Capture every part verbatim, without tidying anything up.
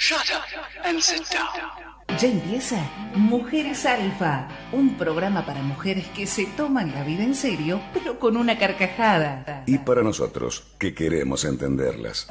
Shut up and sit down. Ya empieza Mujeres Alfa, un programa para mujeres que se toman la vida en serio, pero con una carcajada. Y para nosotros, que queremos entenderlas.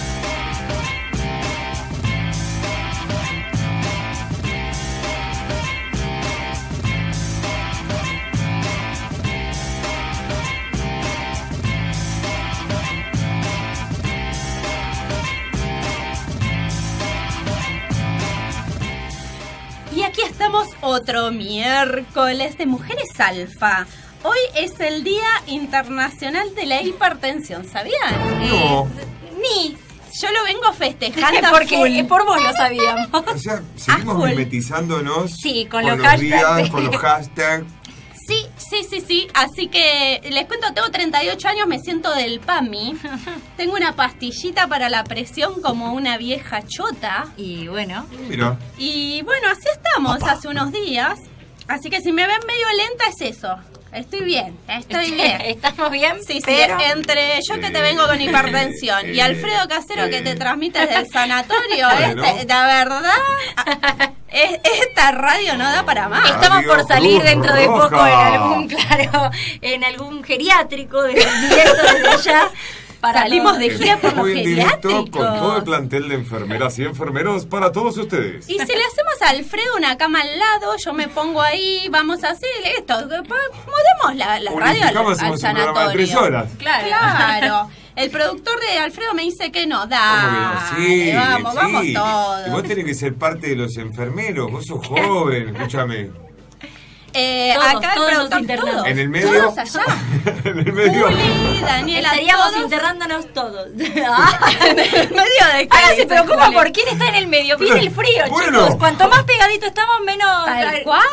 Otro miércoles de Mujeres Alfa. Hoy es el Día Internacional de la Hipertensión, ¿sabían? No. Eh, ni. Yo lo vengo festejando porque full. por vos lo sabíamos. O sea, seguimos mimetizándonos sí, con, con los, los hashtags. días, con los hashtags. Sí, sí, sí, sí. Así que les cuento, tengo treinta y ocho años, me siento del P A M I. Tengo una pastillita para la presión como una vieja chota. Y bueno. Mira. Y bueno, así estamos Opa. hace unos días. Así que si me ven medio lenta es eso. Estoy bien, estoy bien. ¿Estamos bien? Sí, sí, pero... entre yo que te vengo con hipertensión y Alfredo Casero que te transmite desde el sanatorio, bueno. este, la verdad, es, esta radio no da para más. Estamos por salir Cruz dentro de Roja. poco en algún, claro, en algún geriátrico, de directo desde allá. Para Salimos de gira por los geriátricos. Con geriátricos. todo el plantel de enfermeras y enfermeros para todos ustedes. Y si le hacemos a Alfredo una cama al lado, yo me pongo ahí, vamos así, esto, mudemos la, la radio al, al sanatorio. Un programa de tres horas. Claro. Claro. El productor de Alfredo me dice que no, da. Sí, vamos, sí. vamos todos. Y vos tenés que ser parte de los enfermeros, vos sos joven, escúchame. Eh, todos, acá todos el los productor, internados. En el medio. Todos allá. En el medio. Juli, Daniela, estaríamos todos. internándonos todos. ¿En el medio de qué? Ahora se preocupa Juli? por quién está en el medio. Viene el frío, Bueno. chicos. Cuanto más pegadito estamos, menos. Tal cual.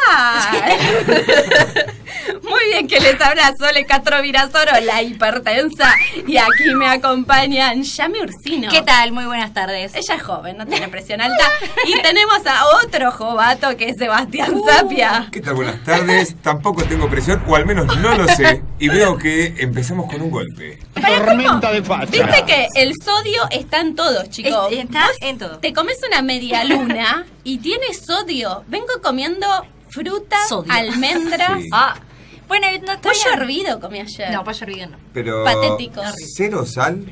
Muy bien, que les habla Sole Castro Virasoro, la hipertensa. Y aquí me acompañan Yami Ursino. ¿Qué tal? Muy buenas tardes. Ella es joven, no tiene presión alta. Y tenemos a otro jovato que es Sebastián Uh. Zapia. ¿Qué tal? Buenas tardes. Tampoco tengo presión, o al menos no lo sé. Y veo que empezamos con un golpe. Tormenta de facha. Viste que el sodio está en todo, chicos. Es- está Vos en todo. Te comes una media luna y tiene sodio. Vengo comiendo fruta, Sodio. almendras. Sí. Ah. Bueno, no está Pollo bien. hervido comí ayer. No, pollo hervido no. Pero. Patético. Cero sal.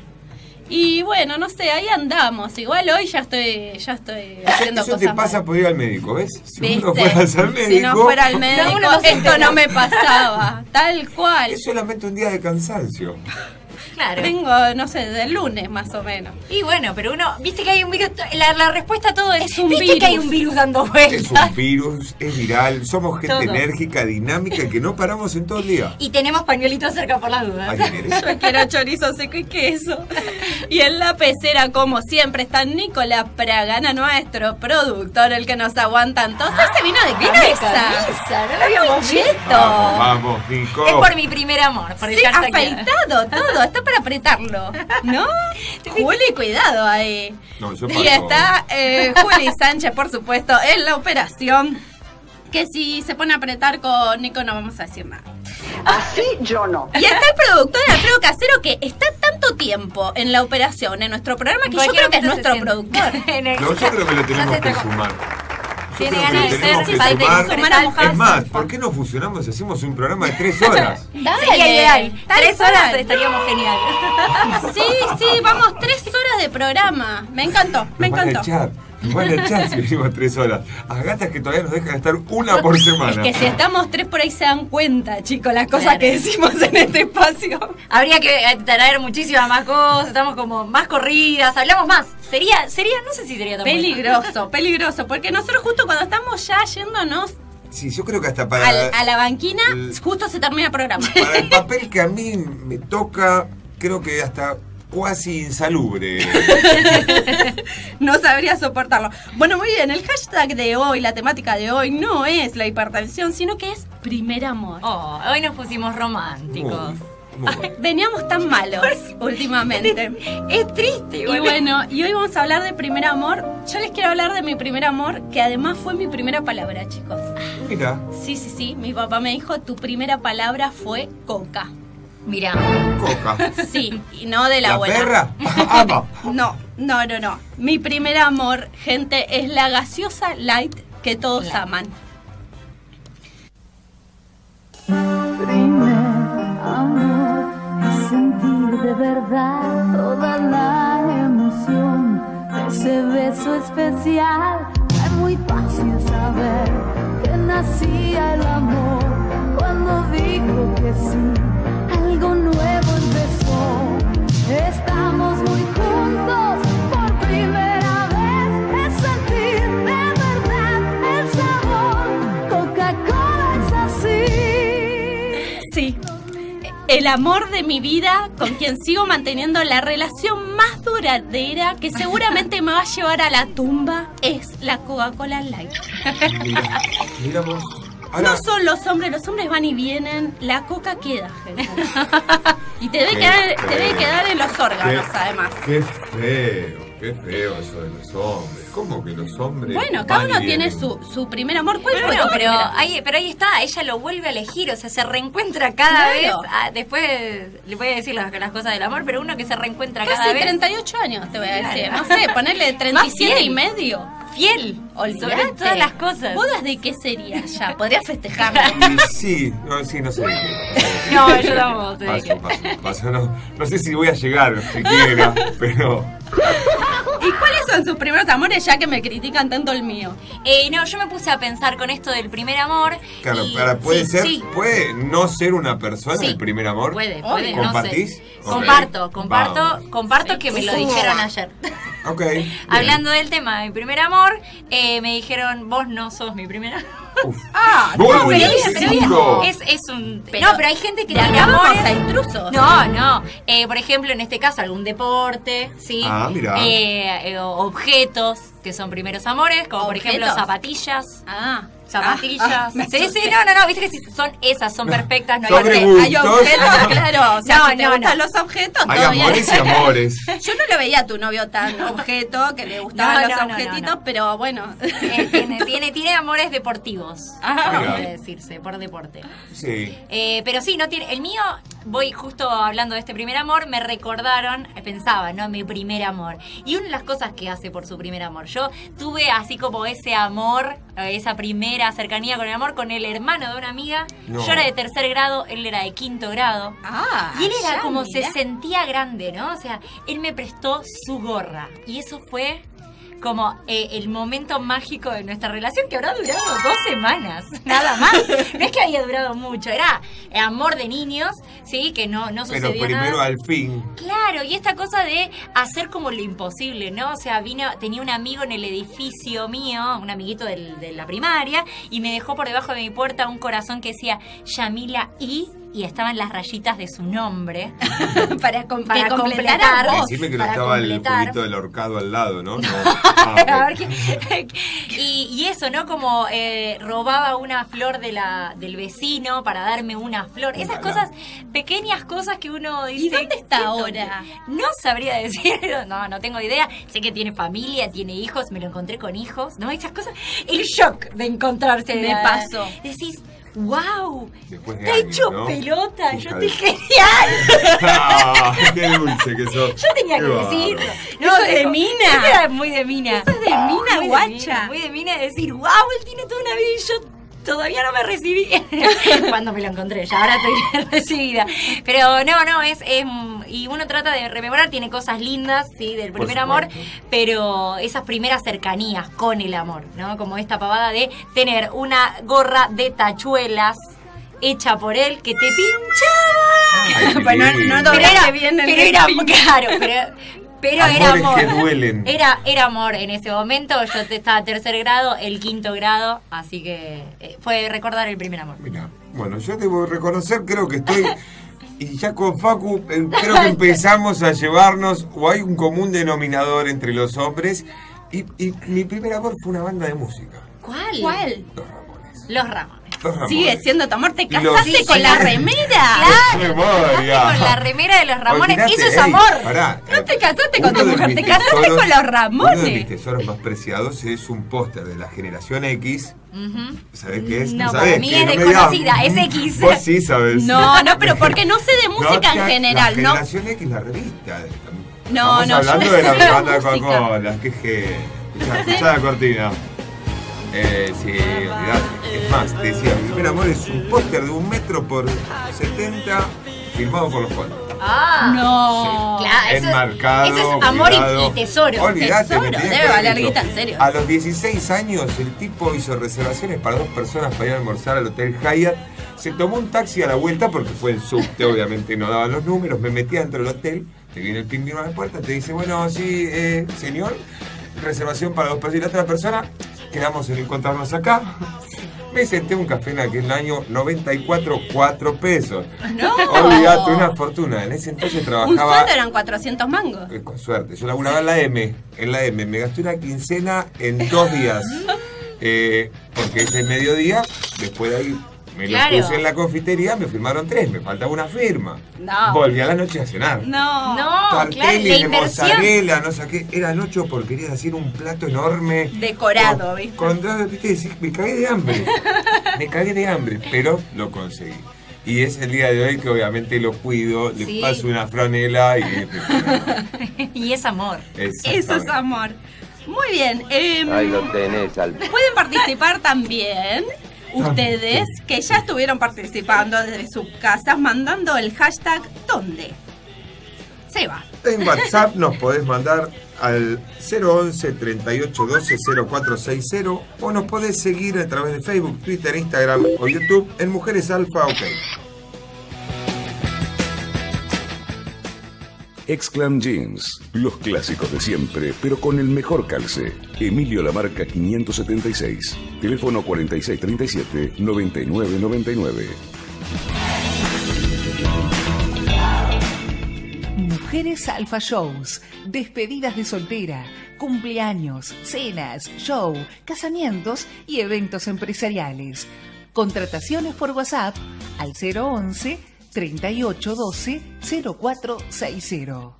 Y bueno, no sé, ahí andamos. Igual hoy ya estoy, ya estoy haciendo Eso cosas te pasa mal. por ir al médico, ¿ves? Si ¿Viste? uno fuera al médico. Si no fuera al médico, uno no se esto entera. no me pasaba. Tal cual. Es solamente un día de cansancio. Claro. Vengo, no sé, del lunes más o menos. Y bueno, pero uno, viste que hay un virus, la, la respuesta a todo es, Es un viste virus. que hay un virus dando Es vueltas. un virus, es viral, somos gente Todo. enérgica, dinámica, que no paramos en todo el día. Y tenemos pañuelitos cerca por las dudas. ¿Alguien eres? Yo quiero chorizo seco y queso. Y en la pecera, como siempre, está Nicolás Pragana, nuestro productor, el que nos aguantan todos. Este vino de Vino de cabeza. camisa, no lo habíamos Cheto. visto. Vamos, vamos, Nico. Es por mi primer amor, por el Sí, hashtag. afeitado, todo, está para apretarlo, ¿no? Juli, cuidado ahí. No, yo Y paso. está eh, Juli Sánchez, por supuesto, en la operación. Que si se pone a apretar con Nico no vamos a decir nada. Así yo no. Y está el productor Alfredo Casero, que está tanto tiempo en la operación, en nuestro programa, que yo Cualquier creo que es momento nuestro se siente. productor. En el- No, yo creo que lo tenemos Ya se que está- sumar. Yo Tiene creo que ganas lo de tenemos ser, que falta de sumar. sumar a mujer. Es más, ¿por qué no fusionamos y hacemos un programa de tres horas? Dale, Sería ideal. tal Tres cual. horas estaríamos genial. Sí, sí, vamos tres horas de programa. Me encantó, me Nos van a encantó. echar, nos van a echar si venimos tres horas. A gatas que todavía nos dejan estar una por semana. Es que si estamos tres por ahí se dan cuenta, chicos, las cosas Claro. que decimos en este espacio. Habría que traer muchísimas más cosas, estamos como más corridas, hablamos más. Sería, sería, no sé si sería tan bueno. Peligroso, peligroso, porque nosotros justo cuando estamos ya yéndonos Sí, yo creo que hasta para, al- a la banquina, el- justo se termina el programa. para el papel que a mí me toca, creo que hasta cuasi insalubre. No sabría soportarlo. Bueno, muy bien, el hashtag de hoy, la temática de hoy, no es la hipertensión, sino que es primer amor. Oh, hoy nos pusimos románticos. Muy, muy bueno. Veníamos tan malos últimamente. Es triste, Y igual. bueno, y hoy vamos a hablar de primer amor. Yo les quiero hablar de mi primer amor, que además fue mi primera palabra, chicos. Mira, Sí, sí, sí, mi papá me dijo, tu primera palabra fue coca. Mira. Coca. Sí, y no de la, ¿La abuela. perra? Ah, no. No, no, no, no. Mi primer amor, gente, es la gaseosa light que todos Light. aman. Primer amor es sentir de verdad toda la emoción de ese beso especial. Es muy fácil saber que nacía el amor cuando digo que sí, algo nuevo empezó. Estamos muy juntos por primera vez. Es sentir de verdad el sabor. Coca-Cola es así. Sí. El amor de mi vida, con quien sigo manteniendo la relación más duradera, que seguramente me va a llevar a la tumba, es la Coca-Cola Light. Mira, mira vos. Ahora, No son los hombres, los hombres van y vienen, la coca queda, gente. Y te debe, Qué quedar, te debe feo. quedar en los órganos, qué- además. Qué feo, qué feo eso de los hombres. ¿Cómo que los hombres? Bueno, cada van y uno tiene vienen? su, su primer amor. ¿Cuál Pero fue no, tu pero primer amor? ahí, pero ahí está, ella lo vuelve a elegir, o sea, se reencuentra cada Claro. vez. ah, después le voy a decir las, las cosas del amor, pero uno que se reencuentra cada Casi vez. treinta y ocho años, te voy a decir. Claro. No sé, ponerle treinta y siete Más y fiel. medio. Fiel, Olvídate. sobre todas las cosas. ¿Bodas de qué sería ya? Podrías festejarlo. Y sí, no, sí, no sé de qué. No, yo tampoco sé de Paso, qué. paso, paso. No, no sé si voy a llegar siquiera, pero... ¿Y cuáles son sus primeros amores ya que me critican tanto el mío? Eh, no, yo me puse a pensar con esto del primer amor. Claro, y- para, puede sí, ser, sí. puede no ser una persona Sí. el primer amor. Puede, puede, no ¿Compartís? sé. Ok. Comparto, comparto, Vamos. comparto Sí. que me lo dijeron ayer. Ok. bien. Hablando del tema de mi primer amor, eh, me dijeron, vos no sos mi primer amor. Uf. Ah, Muy pero buenísimo. bien, pero bien. Es, es un... Pero no, pero hay gente que le tiene acabamos amores... a intrusos. No, no. Eh, por ejemplo, en este caso, algún deporte, ¿sí? Ah, mirá. Eh, eh, objetos, que son primeros amores, como por ejemplo ¿Objetos? zapatillas. Ah. Zapatillas. Ah, ah, me sí, asusté. sí, no, no, no, viste que si son esas, son perfectas, no hay Sobre arte. gustos. Hay objetos, claro. O sea, No, si te no, gustan no. los objetos, Hay todo bien. amores y amores. Yo no lo veía a tu novio tan objeto, que le gustaban No, los no, no, objetitos, no, no. pero bueno. Eh, tiene, tiene, tiene amores deportivos, Ah, Mira. puede decirse, por deporte. Sí. Eh, pero sí, no tiene. El mío, voy justo hablando de este primer amor, me recordaron, eh, pensaba, ¿no? Mi primer amor. Y una de las cosas que hace por su primer amor. Yo tuve así como ese amor, eh, esa primera cercanía con el amor, con el hermano de una amiga. No. Yo era de tercer grado, él era de quinto grado. Ah, Y él era ya, como mirá. se sentía grande, ¿no? O sea, él me prestó su gorra. Y eso fue como eh, el momento mágico de nuestra relación, que habrá durado dos semanas, nada más. No es que había durado mucho, era eh, amor de niños, ¿sí? Que no, no Pero sucedió primero nada. al fin. Claro, y esta cosa de hacer como lo imposible, ¿no? O sea, vino, tenía un amigo en el edificio mío, un amiguito del- de la primaria, y me dejó por debajo de mi puerta un corazón que decía Yamila y... y estaban las rayitas de su nombre. para, com- Para que completara completar. vos. Decime que no para estaba el completar. jueguito del horcado al lado, ¿no? No. Ah, ok. A ver qué- y, y eso, ¿no? Como eh, robaba una flor de la, del vecino para darme una flor. Esas Mírala. cosas, pequeñas cosas que uno dice. ¿Y dónde está ¿qué ahora? No sabría decir, no, no tengo idea. Sé que tiene familia, tiene hijos, me lo encontré con hijos, ¿no? Esas cosas. El shock de encontrarse. De paso. Decís, wow, Después de está años, hecho ¿no? pelota, Hija yo de- estoy genial. Ah, qué dulce que sos. Yo tenía Qué que bárbaro. decirlo. Eso es de dijo- mina. Eso era muy de mina. Eso es de mina, Muy guacha. Muy de mina de decir, wow, él tiene toda una vida y yo todavía no me recibí. Cuando me lo encontré, ya ahora estoy recibida. Pero no, no, es, es. Y uno trata de rememorar, tiene cosas lindas, sí, del Por primer amor, supuesto. pero esas primeras cercanías con el amor, ¿no? Como esta pavada de tener una gorra de tachuelas hecha por él que te pinchaba. Ay, qué Bueno, no lindo. doblaste Pero era, bien el pero era pin. claro, pero, pero era Amores amor. que duelen. Era, era amor en ese momento. Yo te- estaba tercer grado, el quinto grado, así que eh, fue recordar el primer amor. Mira, bueno, yo debo reconocer, creo que estoy... Y ya con Facu, eh, creo que empezamos a llevarnos, o hay un común denominador entre los hombres. Y, y mi primer amor fue una banda de música. ¿Cuál? ¿Cuál? Los Ramones. Los Ramones. Los Ramones. Sigue siendo tu amor. Te Los- casaste con la remera. Memoria. Con la remera de los Ramones. Olvidate, Eso es ey, amor. pará. No te casaste con Uno tu de mujer, mis te casaste tesoros- con los Uno de mis Ramones. tesoros más preciados es un póster de la generación X. Ujú. ¿Sabés qué es? No, sabés para mí qué? es No me desconocida, digas, es X. Vos sí sabés. No, no, pero porque no sé de No, música la- en general, la ¿no? Generación X, la revista. No, Estamos no, yo hablando no de la sé de banda de música. Coca-Cola, que es que... Escuchá, escuchá la cortina. Eh, sí, olvidate. Es más, te decía, mi primer amor es un póster de un metro por setenta, firmado por los Juan. Ah. No. Claro, eso, Enmarcado, eso es amor y- cuidado. y, tesoro. Olvidate, Tesoro, me tenía debe que haber valer dicho. guita, en serio. A los dieciséis años, el tipo hizo reservaciones para dos personas para ir a almorzar al Hotel Hyatt. Se tomó un taxi a la vuelta porque fue el subte, obviamente no daban los números. Me metí dentro del hotel, te viene el pingüino a la puerta, te dice, bueno, sí, eh, señor, reservación para dos personas. Y la otra persona, quedamos en encontrarnos acá. Me senté un café en aquel año, noventa y cuatro, cuatro pesos. No. Olvídate, una fortuna. En ese entonces Un trabajaba... sueldo eran cuatrocientos mangos. Eh, Con suerte. Yo laburaba en la M. En la M. Me gasté una quincena en dos días. Eh, porque ese mediodía, después de ahí me lo Claro. puse en la confitería, me firmaron tres. Me faltaba una firma. No. Volví a la noche a cenar. No. No, claro, Carteles la de inversión. mozzarella, no sé qué. Eran ocho porquerías, decir un plato enorme. Decorado, Con- ¿viste? Con, ¿viste? Decís, me cagué de hambre. Me cagué de hambre, pero lo conseguí. Y es el día de hoy que obviamente lo cuido, le Sí. paso una franela y... Y es amor. Eso es amor. Muy bien. em, Ahí lo tenés, al... Pueden participar también ustedes que ya estuvieron participando desde sus casas mandando el hashtag ¿dónde? Se va. En WhatsApp nos podés mandar al cero once, treinta y ocho doce, cero cuatro sesenta o nos podés seguir a través de Facebook, Twitter, Instagram o YouTube en Mujeres Alfa OK. Exclam Jeans, los clásicos de siempre, pero con el mejor calce. Emilio Lamarca quinientos setenta y seis, teléfono cuarenta y seis treinta y siete, noventa y nueve noventa y nueve. Mujeres Alfa Shows, despedidas de soltera, cumpleaños, cenas, show, casamientos y eventos empresariales. Contrataciones por WhatsApp al cero once, treinta y ocho doce, cero cuatro sesenta.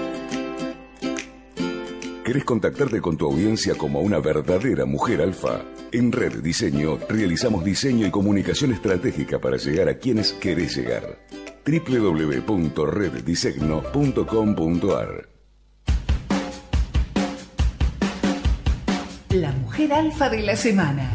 ¿Querés contactarte con tu audiencia como una verdadera mujer alfa? En Red Diseño realizamos diseño y comunicación estratégica para llegar a quienes querés llegar. doble u doble u doble u punto red diseño punto com punto a r. La mujer alfa de la semana.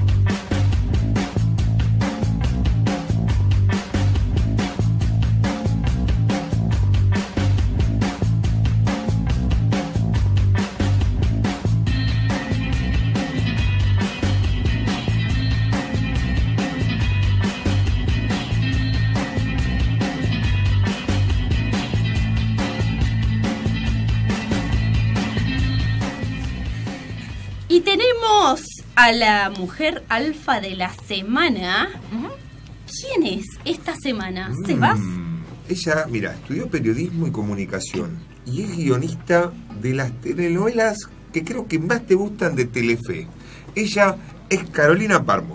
Y tenemos a la mujer alfa de la semana. ¿Quién es esta semana? ¿Sebas? Mm, ella, mira, estudió periodismo y comunicación y es guionista de las telenovelas que creo que más te gustan de Telefe. Ella es Carolina Parmo.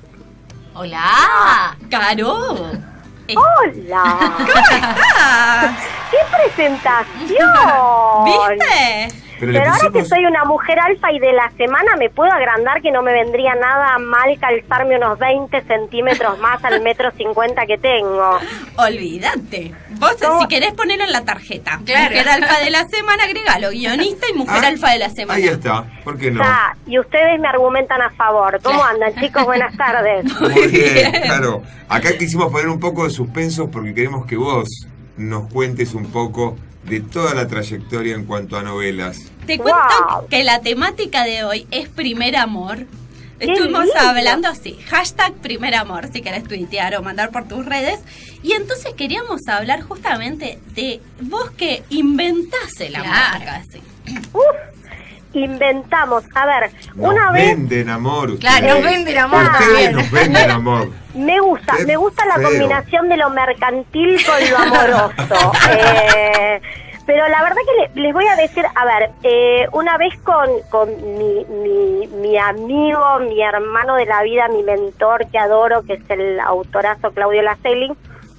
Hola. ¡Caro! Eh, ¡Hola! ah, ¡Qué presentación! ¿Viste? Pero, Pero le ahora que pusimos... soy una mujer alfa y de la semana me puedo agrandar, que no me vendría nada mal calzarme unos veinte centímetros más al metro cincuenta que tengo. Olvídate. Vos, ¿Cómo? si querés ponerlo en la tarjeta. Claro. Mujer alfa de la semana, agregalo. Guionista y mujer Ah, alfa de la semana. Ahí está, ¿por qué no? Ya, y ustedes me argumentan a favor. ¿Cómo andan, chicos? Buenas tardes. Muy bien, claro. Acá quisimos poner un poco de suspenso porque queremos que vos nos cuentes un poco de toda la trayectoria en cuanto a novelas. Te cuento Wow. que la temática de hoy es primer amor. Estuvimos lindo. hablando así, hashtag primer amor, si querés tuitear o mandar por tus redes. Y entonces queríamos hablar justamente de vos que inventás el amor. Claro. Casi. Uf, inventamos. A ver, Nos una vez venden amor ustedes. Claro, nos venden amor Ustedes también. nos venden amor. me gusta, Qué me gusta la feo. combinación de lo mercantil con lo amoroso. Eh, Pero la verdad que le, les voy a decir, a ver, eh, una vez con, con mi, mi, mi amigo, mi hermano de la vida, mi mentor que adoro, que es el autorazo Claudio Laselli,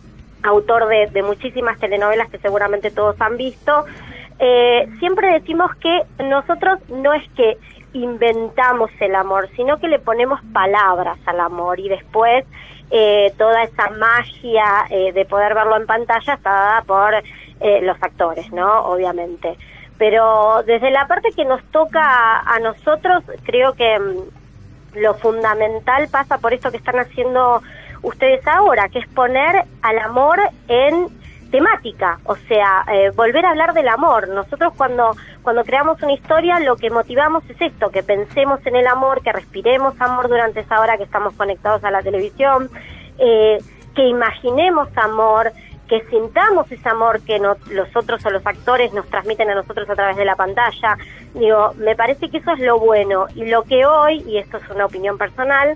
autor de, de muchísimas telenovelas que seguramente todos han visto, eh, siempre decimos que nosotros no es que inventamos el amor, sino que le ponemos palabras al amor y después eh, toda esa magia eh, de poder verlo en pantalla está dada por eh, los actores, ¿no? Obviamente. Pero desde la parte que nos toca a, a nosotros, creo que mm, lo fundamental pasa por esto que están haciendo ustedes ahora, que es poner al amor en temática, o sea, eh, volver a hablar del amor. Nosotros cuando cuando creamos una historia lo que motivamos es esto, que pensemos en el amor, que respiremos amor durante esa hora que estamos conectados a la televisión, eh, que imaginemos amor, que sintamos ese amor que no, los otros o los actores nos transmiten a nosotros a través de la pantalla. Digo, me parece que eso es lo bueno, y lo que hoy, y esto es una opinión personal,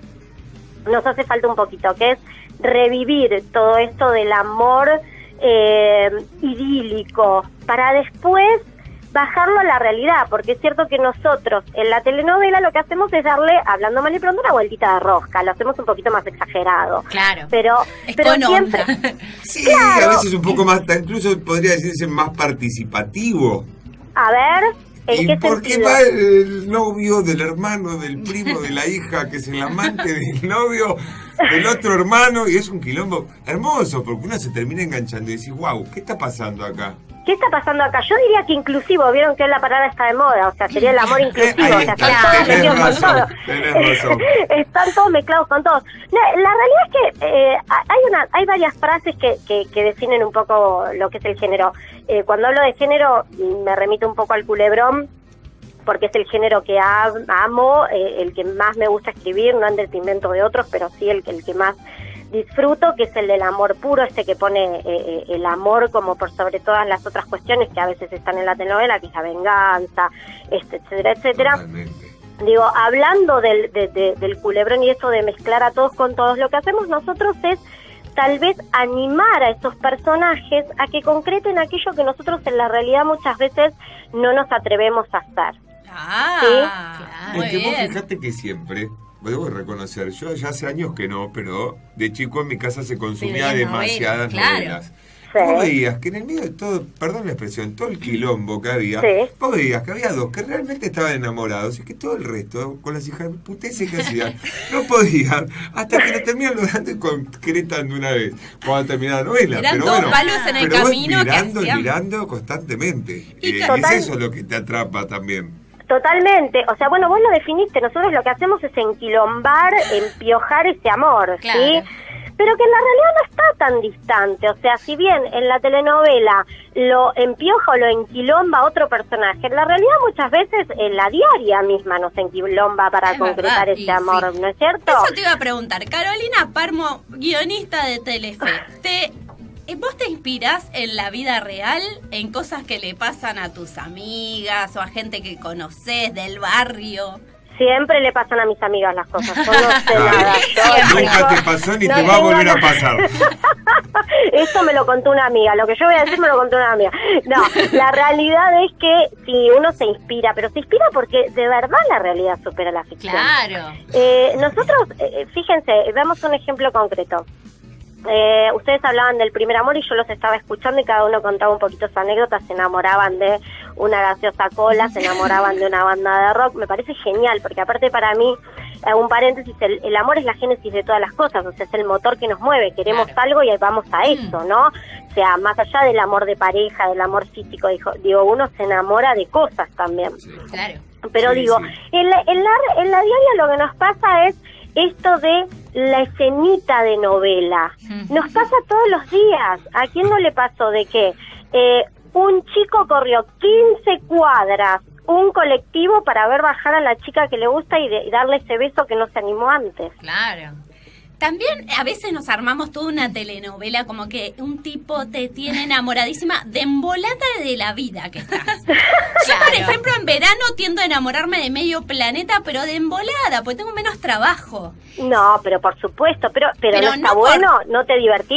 nos hace falta un poquito, que es revivir todo esto del amor eh, idílico, para después bajarlo a la realidad, porque es cierto que nosotros en la telenovela lo que hacemos es darle, hablando mal y pronto, una vueltita de rosca, lo hacemos un poquito más exagerado. Claro. Pero, es pero con siempre... onda. Sí, Claro. a veces un poco más, incluso podría decirse más participativo. A ver... ¿En ¿Y qué por qué sentido? va el novio del hermano, del primo, de la hija, que es el amante del novio, del otro hermano? Y es un quilombo hermoso, porque uno se termina enganchando y decís, wow, ¿qué está pasando acá? ¿Qué está pasando acá? Yo diría que inclusivo, vieron que la palabra está de moda, o sea, sería el amor inclusivo, Ahí o sea, está, están todos tenés metidos con razón, todo. tenés razón. Están todos mezclados con todos. La, la realidad es que eh, hay una, hay varias frases que, que, que definen un poco lo que es el género. Eh, cuando hablo de género, me remito un poco al culebrón, porque es el género que ha, amo, eh, el que más me gusta escribir, no en detrimento de otros, pero sí el, el que más disfruto, que es el del amor puro, este que pone eh, el amor como por sobre todas las otras cuestiones que a veces están en la telenovela, que es la venganza, este, etcétera, etcétera. Totalmente. Digo, hablando del, de, de, del culebrón y esto de mezclar a todos con todos, lo que hacemos nosotros es tal vez animar a esos personajes a que concreten aquello que nosotros en la realidad muchas veces no nos atrevemos a hacer. Ah, Sí. claro. Muy Es que vos bien. fijate que siempre, debo reconocer, yo ya hace años que no, pero de chico en mi casa se consumía Veías demasiadas novelas, claro. novelas. Sí. Vos veías que en el medio de todo, perdón la expresión, todo el quilombo que había, Sí. vos veías que había dos que realmente estaban enamorados y que todo el resto, con las hijas puteces que hacían, no podían, hasta que lo terminan logrando y concretan de una vez, cuando terminaba la novela. Eran pero dos bueno, palos en el pero vos camino que mirando, hacían. mirando constantemente. Y Eh, que- y es Total- eso lo que te atrapa también. Totalmente, o sea, bueno, vos lo definiste, nosotros lo que hacemos es enquilombar, empiojar ese amor, Claro. ¿sí? Pero que en la realidad no está tan distante, o sea, si bien en la telenovela lo empioja o lo enquilomba otro personaje, en la realidad muchas veces en la diaria misma nos enquilomba para Es concretar verdad, ese y amor, sí. ¿no es cierto? Eso te iba a preguntar. Carolina Parmo, guionista de Telefe, ¿te, eh, ¿vos te inspirás en la vida real, en cosas que le pasan a tus amigas o a gente que conoces del barrio? Siempre le pasan a mis amigas las cosas, yo no sé Claro. nada. Yo Nunca no- te pasó ni no te va a tengo volver a nada. pasar. Eso me lo contó una amiga, lo que yo voy a decir me lo contó una amiga. No, la realidad es que sí, uno se inspira, pero se inspira porque de verdad la realidad supera la ficción. Claro. Eh, nosotros, eh, fíjense, damos un ejemplo concreto. Eh, ustedes hablaban del primer amor y yo los estaba escuchando y cada uno contaba un poquito su anécdota, se enamoraban de una gaseosa cola, se enamoraban de una banda de rock, me parece genial, porque aparte para mí, eh, un paréntesis, el, el amor es la génesis de todas las cosas, o sea, es el motor que nos mueve, queremos Claro. algo y ahí vamos a eso, ¿no? O sea, más allá del amor de pareja, del amor físico, dijo, digo, uno se enamora de cosas también. Claro. Pero Sí, digo, sí. En, la, en, la, en la diaria lo que nos pasa es esto de la escenita de novela. Nos pasa todos los días. ¿A quién no le pasó de que eh, un chico corrió quince cuadras, un colectivo para ver bajar a la chica que le gusta y, de, y darle ese beso que no se animó antes? Claro. También a veces nos armamos toda una telenovela como que un tipo te tiene enamoradísima de embolada de la vida que estás. Yo, por Claro. ejemplo, en verano tiendo a enamorarme de medio planeta, pero de embolada, porque tengo menos trabajo. No, pero por supuesto, pero pero, Pero no está no por- bueno, ¿no te divertís?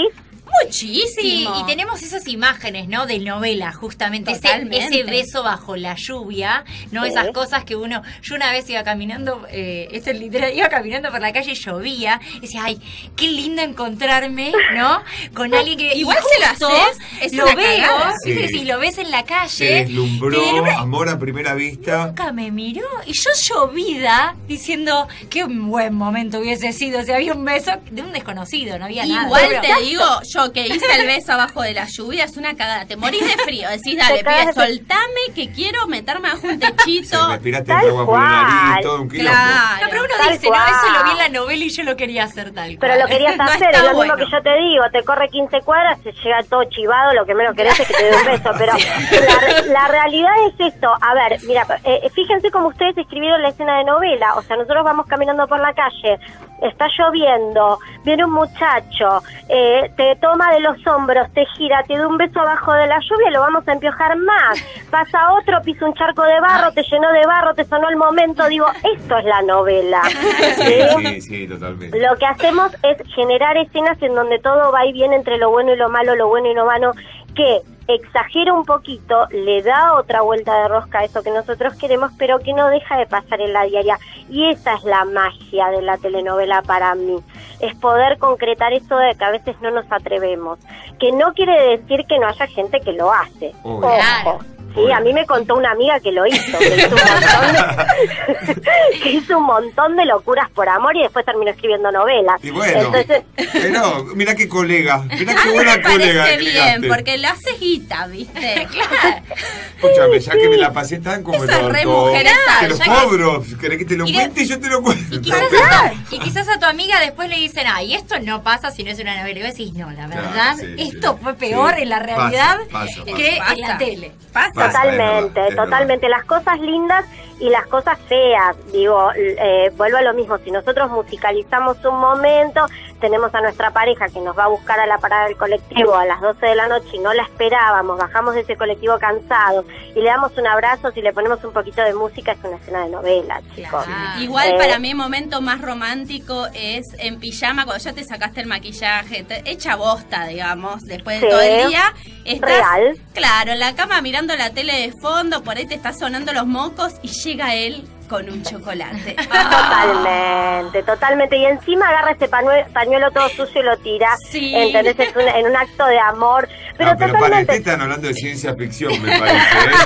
Muchísimo. Sí, y tenemos esas imágenes, ¿no? De novela, justamente. Ese, ese beso bajo la lluvia, ¿no? Sí. Esas cosas que uno... Yo una vez iba caminando, eh, esto es literal, iba caminando por la calle y llovía. Y decía, ay, qué lindo encontrarme, ¿no? Con alguien que... Igual se lo haces, es lo una veo, cagada. sí. Si lo ves en la calle... Se deslumbró, te deslumbró, amor a primera vista. Nunca me miró. Y yo llovida, diciendo, qué buen momento hubiese sido. O sea, había un beso de un desconocido, no había nada. Igual te digo, yo que hice el beso abajo de la lluvia, es una cagada. Te morís de frío. Decís, dale, pibe, soltame que quiero meterme bajo un techito. Se respiraste el agua por la nariz, todo un quilombo. Claro. No, pero uno Tal dice, cual. no, eso lo vi en la novela y yo lo quería hacer tal cual. Pero lo querías No hacer, está es lo bueno. mismo que yo te digo, te corre quince cuadras, te llega todo chivado, lo que menos querés es que te dé un beso, pero la, la realidad es esto. A ver, mira, eh, fíjense cómo ustedes escribieron la escena de novela, o sea, nosotros vamos caminando por la calle, está lloviendo, viene un muchacho, eh, te toma de los hombros, te gira, te da un beso abajo de la lluvia, lo vamos a empiojar más, pasa otro, pisa un charco de barro, te llenó de barro, te sonó el momento, digo, esto es la novela. Sí, sí, sí, totalmente. Lo que hacemos es generar escenas en donde todo va y viene entre lo bueno y lo malo, lo bueno y lo malo, que exagera un poquito, le da otra vuelta de rosca a eso que nosotros queremos, pero que no deja de pasar en la diaria. Y esa es la magia de la telenovela para mí, es poder concretar eso de que a veces no nos atrevemos, que no quiere decir que no haya gente que lo hace. Obvio. Ojo. Sí, a mí me contó una amiga que lo hizo, que hizo, un montón de, que hizo un montón de locuras por amor y después terminó escribiendo novelas. Y bueno, Entonces, pero mira qué colega, mira qué A mí buena me colega. parece que bien, llegaste. porque lo haces guita, ¿viste? Claro. Escúchame, ya que me la pasé tan como Esa el re orto, mujer te esa, lo ya que- cobro, querés que te lo Y de- cuente y yo te lo cuento. Y quizás, No, a, y quizás a tu amiga después le dicen, ay, esto no pasa si no es una novela. Y vos decís, no, la verdad, Claro, sí, esto sí. fue peor Sí. en la Pasa, realidad pasa, que pasa. en la tele. Pasa. Pasa. totalmente, es verdad, es totalmente. Las cosas lindas y las cosas feas, digo, eh, vuelvo a lo mismo, si nosotros musicalizamos un momento, tenemos a nuestra pareja que nos va a buscar a la parada del colectivo a las doce de la noche y no la esperábamos, bajamos de ese colectivo cansados y le damos un abrazo, si le ponemos un poquito de música, es una escena de novela, chicos. Claro. Igual Eh, para mí el momento más romántico es en pijama, cuando ya te sacaste el maquillaje, te, hecha bosta, digamos, después de Sí, todo el día. Estás, real. Claro, en la cama mirando la tele de fondo, por ahí te están sonando los mocos y llega él con un chocolate. Totalmente, totalmente. Y encima agarra ese pañuelo, pañuelo todo sucio y lo tira. Sí. ¿Entendés? Es un- en un acto de amor. Pero no, pero para, totalmente. ustedes están hablando de ciencia ficción, me parece.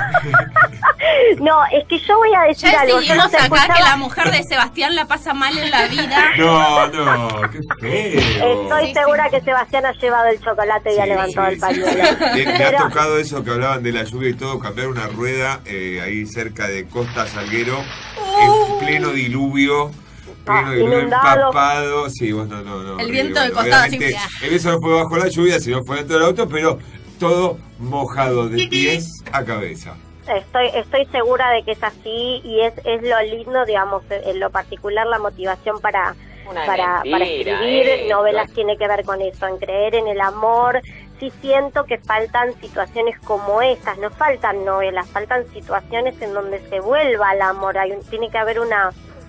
¿eh? No, es que yo voy a decir Ya algo. Yo decidimos los acá escuchaba- que la mujer de Sebastián la pasa mal en la vida. No, no, qué feo. Estoy Sí, segura sí. que Sebastián ha llevado el chocolate y ha Sí, levantado sí, el pañuelo. sí. Me, me ha Pero- tocado eso que hablaban de la lluvia y todo, cambiar una rueda eh, ahí cerca de Costa Salguero, en pleno diluvio. Pleno Ah, diluvio, inundado. empapado. Sí, vos no, no, no. El horrible. viento del Bueno, costado, obviamente, así. el beso no fue bajo la lluvia, sino fue dentro del auto, pero todo mojado de pies a cabeza. Estoy estoy segura de que es así y es es lo lindo, digamos, en lo particular la motivación para Una para, mentira, para escribir eh. novelas tiene que ver con eso, en creer en el amor. Sí siento que faltan situaciones como estas, no faltan novelas, faltan situaciones en donde se vuelva al amor. Hay un- tiene que haber una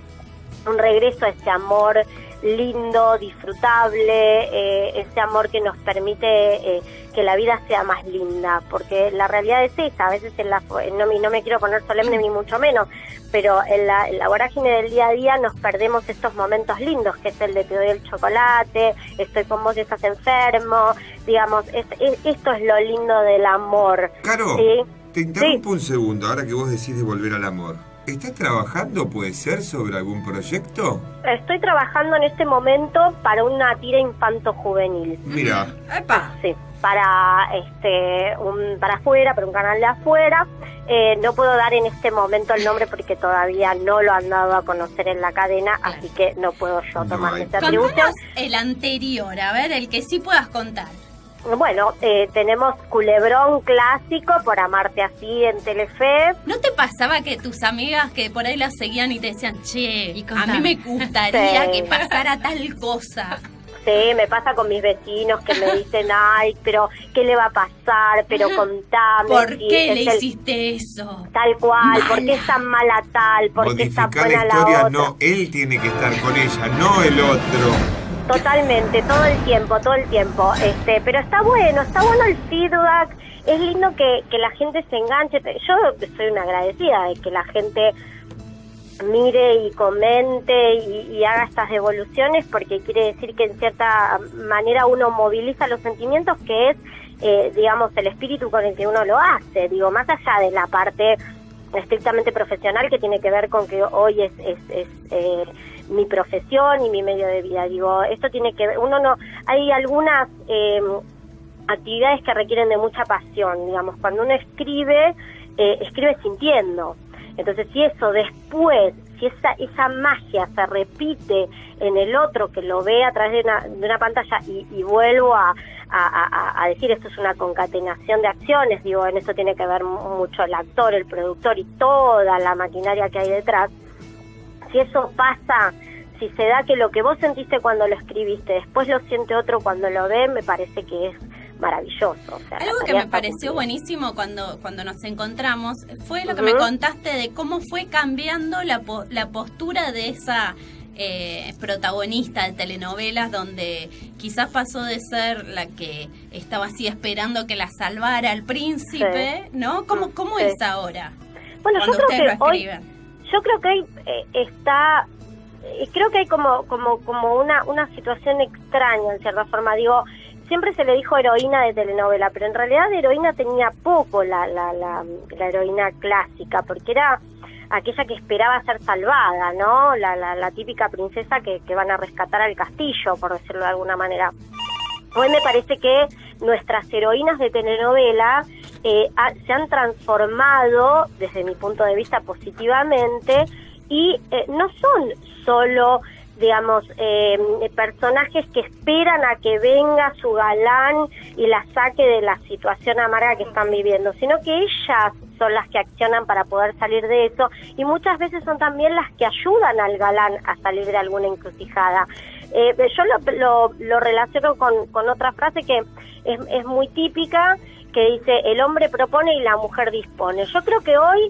un regreso a ese amor lindo, disfrutable, eh, ese amor que nos permite eh, que la vida sea más linda, porque la realidad es esa, a veces en la, no, me- no me quiero poner solemne ni mucho menos, pero en la, en la vorágine del día a día nos perdemos estos momentos lindos, que es el de te doy el chocolate, estoy con vos y estás enfermo, digamos, es, es- esto es lo lindo del amor. Caro, ¿sí? te interrumpo un segundo, ahora que vos decís de volver al amor. ¿Estás trabajando, puede ser, sobre algún proyecto? Estoy trabajando en este momento para una tira infanto-juvenil. Mira, Epa. Sí, para este un para afuera, para un canal de afuera. Eh, no puedo dar en este momento el nombre porque todavía no lo han dado a conocer en la cadena, así que no puedo yo No tomarme hay esa atribución. Contanos el anterior, a ver, el que sí puedas contar. Bueno, eh, tenemos Culebrón clásico, Por amarte así, en Telefe. ¿No te pasaba que tus amigas que por ahí las seguían y te decían, che, Y a contame. mí me gustaría Sí. que pasara tal cosa? Sí, me pasa con mis vecinos que me dicen, ay, pero ¿qué le va a pasar? Pero contame. ¿Por si qué es le el- hiciste eso? Tal cual, Mala. ¿por qué es tan mala tal? ¿Por qué es tan modificar buena la historia, la otra? no, él tiene que estar con ella, no el otro. Totalmente, todo el tiempo, todo el tiempo. Este, pero está bueno, está bueno el feedback. Es lindo que, que la gente se enganche. Yo soy una agradecida de que la gente mire y comente y, y haga estas devoluciones, porque quiere decir que en cierta manera uno moviliza los sentimientos, que es, eh, digamos, el espíritu con el que uno lo hace. Digo, más allá de la parte estrictamente profesional que tiene que ver con que hoy es, es, es eh, mi profesión y mi medio de vida. Digo, esto tiene que ver, uno no, hay algunas eh, actividades que requieren de mucha pasión, digamos, cuando uno escribe, eh, escribe sintiendo. Entonces, si eso después, si esa esa magia se repite en el otro que lo ve a través de una, de una pantalla, y, y vuelvo a, a, a, a decir, esto es una concatenación de acciones, digo, en eso tiene que ver mucho el actor, el productor y toda la maquinaria que hay detrás. Si eso pasa, si se da que lo que vos sentiste cuando lo escribiste, después lo siente otro cuando lo ve, me parece que es maravilloso. O sea, algo que me pareció buenísimo cuando cuando nos encontramos fue lo uh-huh. que me contaste de cómo fue cambiando la, po- la postura de esa eh, protagonista de telenovelas, donde quizás pasó de ser la que estaba así esperando que la salvara al príncipe, sí. ¿no? ¿Cómo, cómo sí. es ahora? Bueno, cuando yo creo ustedes que lo escriben. Hoy, yo creo que hoy eh, está... Creo que hay como como como una una situación extraña, en cierta forma. Digo, siempre se le dijo heroína de telenovela, pero en realidad heroína tenía poco la, la, la, la heroína clásica, porque era aquella que esperaba ser salvada, ¿no? La, la, la típica princesa que, que van a rescatar al castillo, por decirlo de alguna manera. Hoy me parece que nuestras heroínas de telenovela eh, ha, se han transformado, desde mi punto de vista, positivamente, y eh, no son solo, digamos, eh, personajes que esperan a que venga su galán y la saque de la situación amarga que están viviendo, sino que ellas son las que accionan para poder salir de eso, y muchas veces son también las que ayudan al galán a salir de alguna encrucijada. Eh, yo lo, lo, lo relaciono con, con otra frase que es, es muy típica, que dice, el hombre propone y la mujer dispone. Yo creo que hoy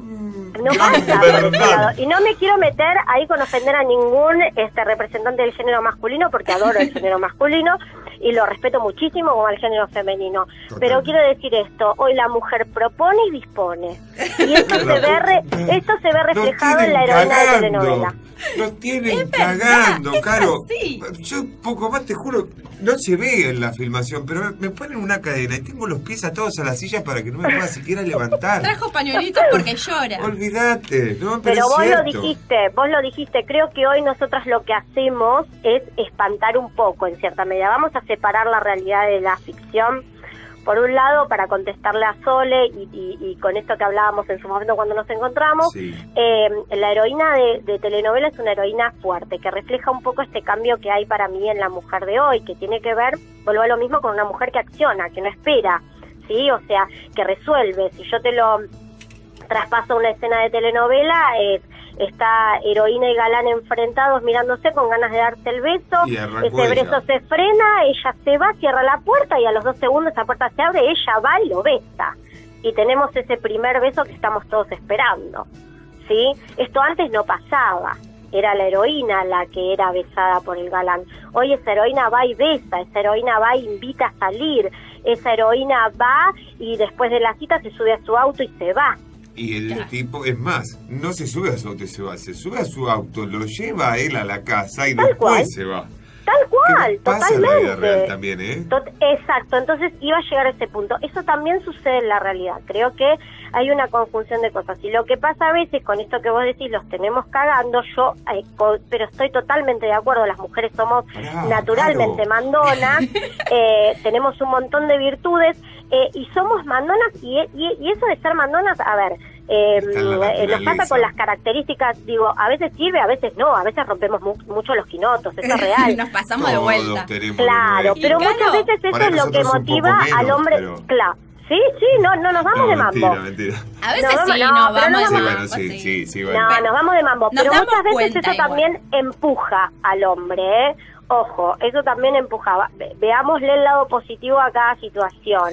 no pasa por ese lado. Y no me quiero meter ahí con ofender a ningún este representante del género masculino, porque adoro el género masculino y lo respeto muchísimo, como al género femenino. Total. Pero quiero decir esto, hoy la mujer propone y dispone. Y esto se ve re, esto se ve reflejado en la heroína de telenovela. Nos tienen cagando, Caro. Yo poco más te juro, no se ve en la filmación, pero me ponen una cadena y tengo los pies atados a la silla para que no me pueda siquiera levantar. Trajo pañuelitos porque llora. Olvídate, no, pero, pero es vos cierto. lo dijiste, vos lo dijiste. Creo que hoy nosotras lo que hacemos es espantar un poco, en cierta medida. Vamos a separar la realidad de la ficción. Por un lado, para contestarle a Sole, y, y, y con esto que hablábamos en su momento cuando nos encontramos, sí. eh, la heroína de, de telenovela es una heroína fuerte, que refleja un poco este cambio que hay para mí en la mujer de hoy, que tiene que ver, vuelvo a lo mismo, con una mujer que acciona, que no espera, ¿sí? O sea, que resuelve. Si yo te lo traspaso a una escena de telenovela, es... Eh, está heroína y galán enfrentados mirándose con ganas de darse el beso, ese beso se frena, ella se va, cierra la puerta y a los dos segundos esa puerta se abre, ella va y lo besa y tenemos ese primer beso que estamos todos esperando, ¿sí? Esto antes no pasaba, era la heroína la que era besada por el galán. Hoy esa heroína va y besa, esa heroína va e invita a salir, esa heroína va y después de la cita se sube a su auto y se va. Y el ya. tipo, es más, no se sube a su auto y se va, se sube a su auto, lo lleva a él a la casa y Tal después cual. se va. Tal cual, pasa totalmente. En la vida real también, ¿eh? Tot- Exacto, entonces iba a llegar a ese punto. Eso también sucede en la realidad. Creo que hay una conjunción de cosas. Y lo que pasa a veces con esto que vos decís, los tenemos cagando, yo, eh, co- pero estoy totalmente de acuerdo, las mujeres somos Pará, naturalmente claro. mandonas, eh, tenemos un montón de virtudes, eh, y somos mandonas, y, y, y eso de ser mandonas, a ver... Eh, eh, nos pasa con las características, digo, a veces sirve, a veces no, a veces rompemos mu- mucho los quinotos, eso es real. Nos pasamos de vuelta. Claro, pero claro, muchas veces eso es lo que motiva menos, al hombre. Pero... Claro, sí, sí, no, no nos vamos no, de mambo. Mentira, mentira. A veces no, sí, no, nos vamos no de sí, mambo. bueno, sí, sí, sí, bueno. No, nos vamos de mambo, nos pero muchas veces eso igual. también empuja al hombre, ¿eh? Ojo, eso también empujaba. Ve- veámosle el lado positivo a cada situación.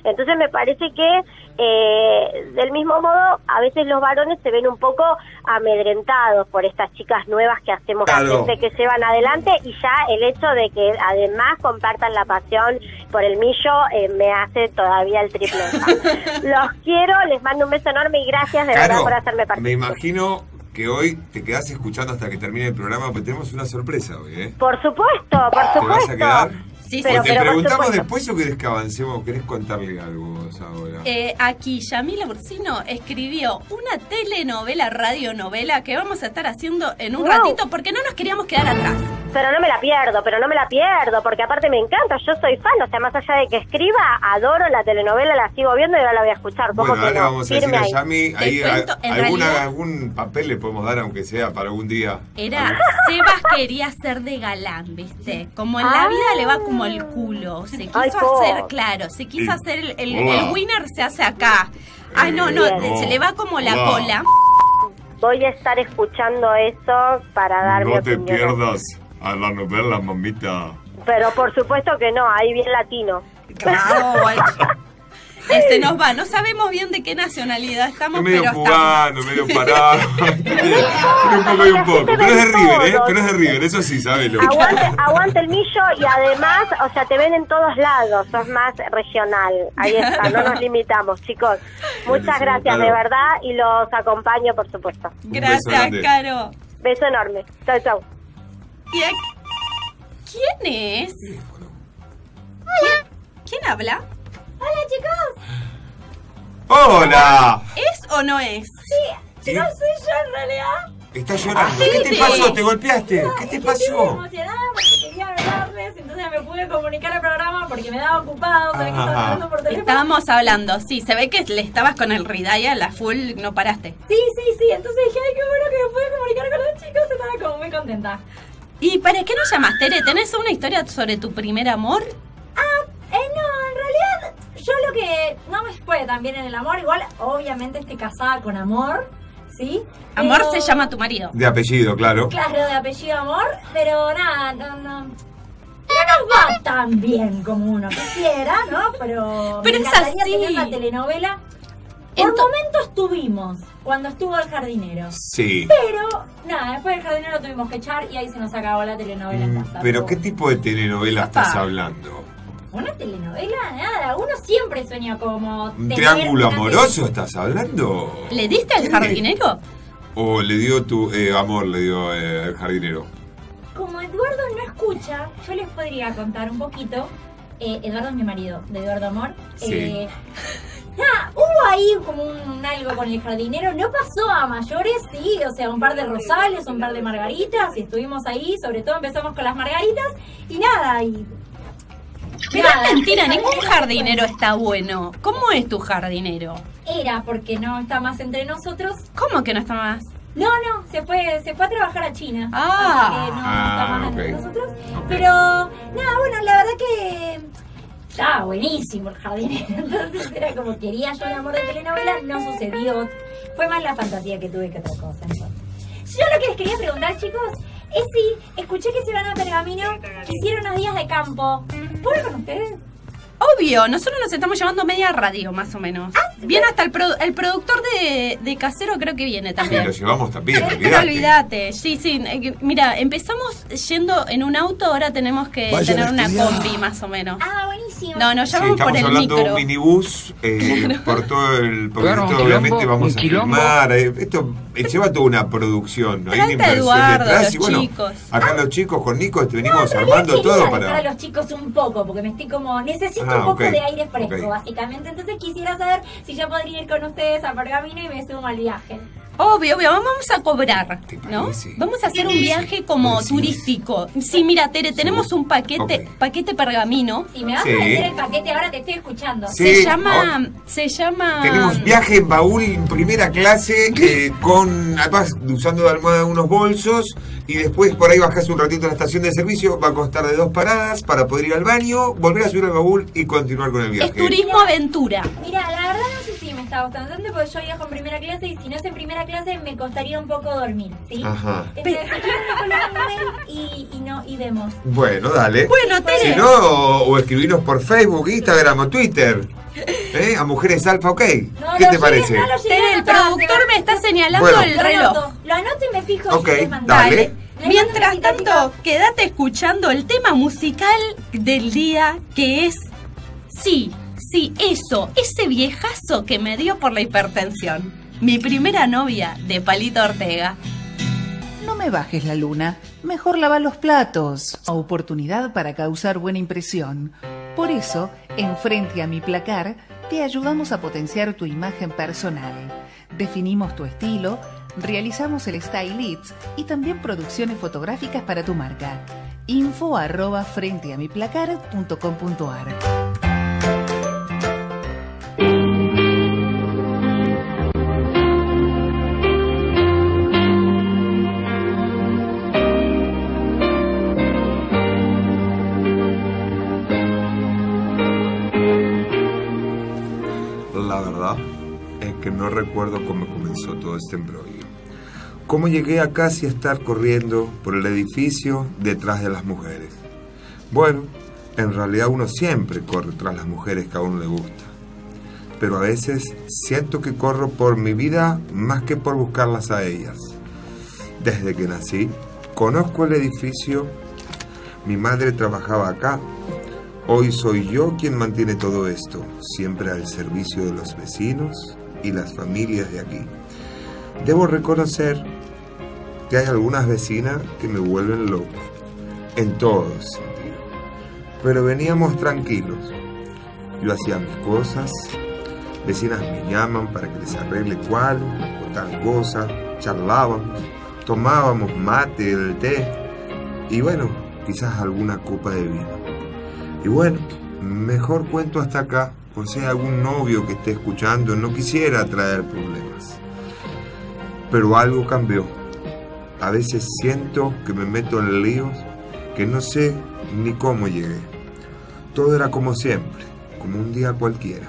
Entonces me parece que eh, del mismo modo a veces los varones se ven un poco amedrentados por estas chicas nuevas que hacemos, Claro. gente que llevan adelante, y ya el hecho de que además compartan la pasión por el millo eh, me hace todavía el triple. Los quiero, les mando un beso enorme y gracias de Caro, verdad por hacerme me participar. imagino que hoy te quedás escuchando hasta que termine el programa, porque tenemos una sorpresa hoy, ¿eh? Por supuesto, por ¿Te supuesto. vas a quedar? Sí, Pero- ¿O te pero por preguntamos supuesto. después o querés que avancemos? ¿Querés contarle algo vos ahora? Eh, aquí Yamila Bursino escribió una telenovela, radionovela que vamos a estar haciendo en un Wow. ratito porque no nos queríamos quedar atrás. Pero no me la pierdo, pero no me la pierdo, porque aparte me encanta, yo soy fan, o sea, más allá de que escriba, adoro la telenovela, la sigo viendo y ahora la voy a escuchar. ¿Cómo Bueno, que ahora no? vamos a decir Firme a ahí. Yami, Te ahí cuento, a- en alguna, realidad- algún papel le podemos dar, aunque sea para algún día. Era, Sebas quería ser de galán, ¿viste? Como en la Ah. vida le va como el culo. Se quiso Ay, po. hacer, claro, se quiso Y- hacer el, el, Hola. el winner se hace acá. Ay, no, no, Bien. se le va como la Hola. cola. Voy a estar escuchando eso para dar mi No te opinión. pierdas a la novela, mamita. Pero por supuesto que no, ahí bien latino. Claro, ay. Eh, se nos va, no sabemos bien de qué nacionalidad estamos, Es medio pero estamos. cubano, medio parado. Tiene un poco y un poco. Pero es de River, ¿eh? Pero es de River, eso sí, sabelo. Aguante, aguante el millo y además, o sea, te ven en todos lados, sos más regional. Ahí está, no nos limitamos, chicos. Muchas gracias, Claro. de verdad, y los acompaño, por supuesto. Un beso Gracias, grande. Caro. Beso enorme. Chau, chau. ¿Y a- ¿Quién es? ¿Quién, ¿Quién habla? Hola, chicos. ¡Hola! ¿Es o no es? ¿Sí? No soy yo en realidad. ¿Estás llorando? Ah, ¿Qué te sí. pasó? ¿Te golpeaste? ¿Qué te Estoy pasó? emocionada porque quería hablarles, entonces me pude comunicar al programa porque me daba ocupado, sabés que Ajá. estaba hablando por teléfono. Estábamos hablando, sí, se ve que le estabas con el Ridaya, la full, no paraste. Sí, sí, sí, entonces dije, ay, qué bueno que me pude comunicar con los chicos, estaba como muy contenta. ¿Y para qué nos llamaste, Tere? ¿Tenés una historia sobre tu primer amor? Ah, eh, no, en realidad yo lo que no me fue tan bien en el amor, igual obviamente estoy casada con Amor, ¿sí? Amor Pero- se llama tu marido. De apellido, claro. Claro, de apellido Amor, pero nada, no, no, no nos va tan bien como uno quisiera, ¿no? Pero, Pero me es encantaría así. tener una telenovela. Por Ento- momentos tuvimos, cuando estuvo El Jardinero. Sí. Pero, nada, después del Jardinero tuvimos que echar y ahí se nos acabó la telenovela en Mm, casa. Pero Todo. ¿qué tipo de telenovela Papá. estás hablando? Una telenovela, nada, uno siempre sueña como... ¿Un tener triángulo una amoroso estás hablando? ¿Le diste al ¿Qué? jardinero? ¿O le dio tu eh, amor, le dio eh, al jardinero? Como Eduardo no escucha, yo les podría contar un poquito. Eh, Eduardo es mi marido, de Eduardo Amor. Sí. Eh, nada, hubo ahí como un, algo con el jardinero. No pasó a mayores, sí, o sea, un par de rosales, un par de margaritas, y estuvimos ahí. Sobre todo empezamos con las margaritas, y nada, y. Pero nada, es mentira, esa- ningún esa jardinero fue. está bueno. ¿Cómo es tu jardinero? Era porque no está más entre nosotros. ¿Cómo que no está más? No, no, se fue, se fue a trabajar a China. Ah. Así que no, no Ah, está más ok. entre nosotros. Ok. Pero, nada, bueno, la verdad que estaba buenísimo el jardinero. Entonces era como quería yo el amor de telenovela, no sucedió. Fue más la fantasía que tuve que otra cosa. Entonces. Yo lo que les quería preguntar, chicos, es si escuché que se van a Pergamino, que hicieron unos días de campo. ¿Puedo ir con ustedes? Obvio, nosotros nos estamos llevando media radio, más o menos. Viene hasta el, produ- el productor de, de Casero, creo que viene Sí, también. lo llevamos también, Pero olvidate. olvídate, sí, sí. eh, que- Mira, empezamos yendo en un auto, ahora tenemos que Vayan tener a una estudiar. combi, más o menos. Ah, buenísimo. No, nos Sí, llamamos por estamos el hablando de micro. un minibús eh, por todo el... Porque Claro, esto un obviamente quilombo, vamos un a quilombo. filmar. eh, esto eh, lleva toda una producción, ¿no? Hay una Traete a inversión Eduardo, detrás. los Y bueno, chicos. acá los chicos con Nico este, venimos No, en realidad armando quería todo dejar para... a los chicos un poco, porque me estoy como... Necesito Ah, un poco ok, de aire fresco, ok. básicamente. Entonces quisiera saber si yo podría ir con ustedes a Pergamino y me sumo al viaje. Obvio, obvio, vamos a cobrar, ¿Te ¿no? parece? Vamos a hacer un viaje como Sí. turístico. Sí, mira, Tere, tenemos un paquete, Ok. paquete pergamino. Si me vas Sí. a vender el paquete ahora, te estoy escuchando. Sí. Se llama, se llama... Tenemos viaje en baúl en primera clase, eh, con además usando de almohada unos bolsos, y después por ahí bajás un ratito a la estación de servicio, va a costar de dos paradas para poder ir al baño, volver a subir al baúl y continuar con el viaje. Es turismo aventura. Mira, la verdad no sé si me está gustando tanto porque yo viajo en primera clase y si no es en primera clase me costaría un poco dormir, ¿sí? Ajá. Entonces, si quieren me ponen un mail y, y, no, y vemos. Bueno, dale. Bueno, Tere. Si no, o, o escribirnos por Facebook, Instagram o Twitter. ¿Eh? A mujeres alfa, ok. No, ¿Qué lo te llegué- parece? no lo llegué Tere, a el anotar, productor pero- me está señalando Bueno. el Lo reloj. anoto, lo anoto y me fijo. Ok, y te mando. dale. Le mando Mientras una cita, tanto, quédate escuchando el tema musical del día, que es sí, sí, eso, ese viejazo que me dio por la hipertensión. Mi primera novia, de Palito Ortega. No me bajes la luna, mejor lava los platos. Oportunidad para causar buena impresión. Por eso, en Frente a mi Placar, te ayudamos a potenciar tu imagen personal. Definimos tu estilo, realizamos el Style Leads y también producciones fotográficas para tu marca. Info arroba frente a mi placar punto com punto ar. La verdad es que no recuerdo cómo comenzó todo este embrollo. Cómo llegué a casi estar corriendo por el edificio detrás de las mujeres. Bueno, en realidad uno siempre corre tras las mujeres que a uno le gusta. Pero a veces siento que corro por mi vida más que por buscarlas a ellas. Desde que nací, conozco el edificio. Mi madre trabajaba acá. Hoy soy yo quien mantiene todo esto, siempre al servicio de los vecinos y las familias de aquí. Debo reconocer que hay algunas vecinas que me vuelven loco, en todos sentidos. Pero veníamos tranquilos. Yo hacía mis cosas, vecinas me llaman para que les arregle cual o tal cosa, charlábamos, tomábamos mate, el té y bueno, quizás alguna copa de vino. Y bueno, mejor cuento hasta acá, por si hay algún novio que esté escuchando, no quisiera traer problemas. Pero algo cambió. A veces siento que me meto en líos que no sé ni cómo llegué. Todo era como siempre, como un día cualquiera.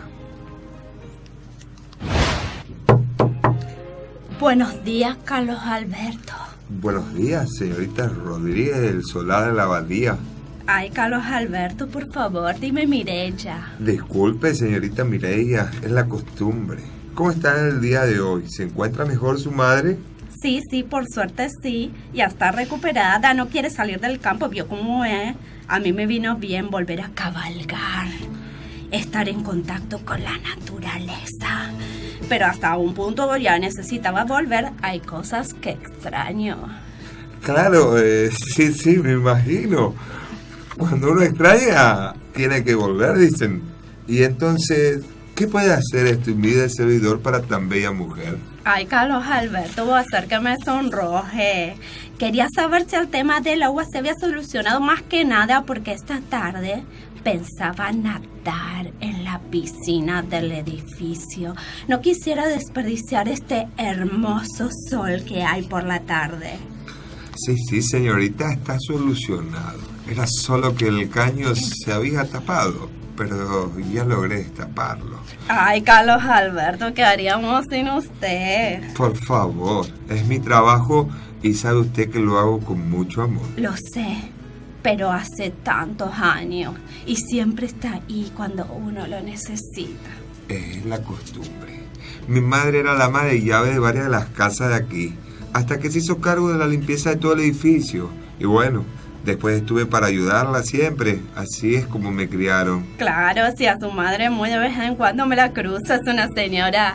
Buenos días, Carlos Alberto. Buenos días, señorita Rodríguez del Solar de la Abadía. Ay, Carlos Alberto, por favor, dime Mireya. Disculpe, señorita Mireya, es la costumbre. ¿Cómo está en el día de hoy? ¿Se encuentra mejor su madre? Sí, sí, por suerte sí. Ya está recuperada, no quiere salir del campo, vio cómo es. A mí me vino bien volver a cabalgar, estar en contacto con la naturaleza. Pero hasta un punto ya necesitaba volver. Hay cosas que extraño. Claro, eh, sí, sí, me imagino. Cuando uno extraña, tiene que volver, dicen. Y entonces, ¿qué puede hacer este humilde servidor para tan bella mujer? Ay, Carlos Alberto, voy a hacer que me sonroje. Quería saber si el tema del agua se había solucionado más que nada porque esta tarde pensaba nadar en la piscina del edificio. No quisiera desperdiciar este hermoso sol que hay por la tarde. Sí, sí, señorita, está solucionado. Era solo que el caño se había tapado, pero ya logré taparlo. Ay, Carlos Alberto, ¿qué haríamos sin usted? Por favor, es mi trabajo y sabe usted que lo hago con mucho amor. Lo sé, pero hace tantos años y siempre está ahí cuando uno lo necesita. Es la costumbre. Mi madre era la ama de llave de varias de las casas de aquí, hasta que se hizo cargo de la limpieza de todo el edificio. Y bueno, después estuve para ayudarla siempre. Así es como me criaron. Claro, si a su madre muy de vez en cuando me la cruza, es una señora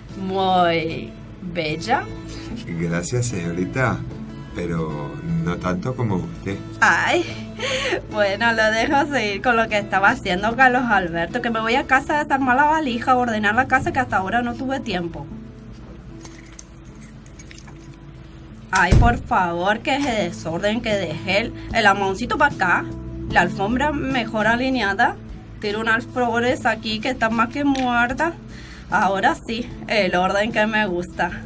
muy bella. Gracias, señorita, pero no tanto como usted. Ay, bueno, lo dejo seguir con lo que estaba haciendo Carlos Alberto, que me voy a casa a desarmar la valija, a ordenar la casa, que hasta ahora no tuve tiempo. Ay, por favor, que ese desorden que dejé el, el amoncito para acá, la alfombra mejor alineada, tiro unas flores aquí que están más que muertas. Ahora sí, el orden que me gusta.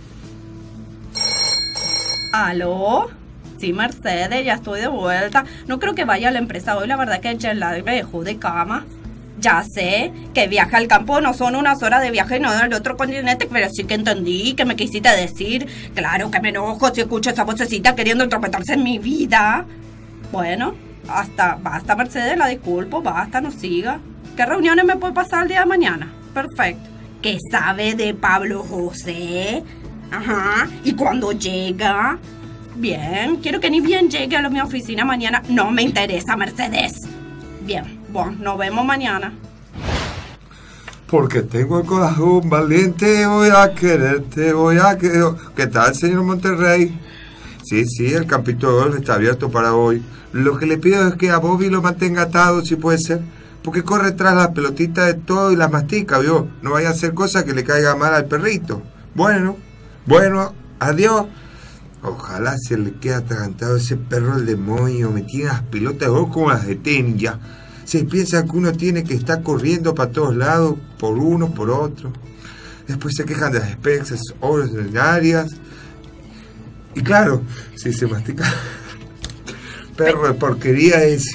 ¿Aló? Sí, Mercedes, ya estoy de vuelta. No creo que vaya a la empresa hoy, la verdad que el jet lag me dejó de cama. Ya sé que viaje al campo no son unas horas de viaje, no del otro continente, pero sí que entendí que me quisiste decir. Claro que me enojo si escucho esa vocecita queriendo entrometerse en mi vida. Bueno, hasta, basta, Mercedes, la disculpo, basta, no siga. ¿Qué reuniones me puede pasar el día de mañana? perfecto. ¿Qué sabe de Pablo José? Ajá. ¿Y cuando llega? Bien, quiero que ni bien llegue a la mi oficina mañana. No me interesa, Mercedes. Bien, bueno, nos vemos mañana. Porque tengo el corazón valiente, voy a quererte, voy a querer... ¿Qué tal, señor Monterrey? Sí, sí, el campito de golf está abierto para hoy. Lo que le pido es que a Bobby lo mantenga atado, si puede ser. Porque corre tras las pelotitas de todo y las mastica, ¿vio? No vaya a hacer cosas que le caiga mal al perrito. Bueno, bueno, adiós. Ojalá se le quede atragantado ese perro el demonio. Me tiene las pelotas de golf como las de tenis ya. Se piensa que uno tiene que estar corriendo para todos lados, por uno, por otro. Después se quejan de las expensas ordinarias. Y claro, si se mastica... Perro de porquería ese.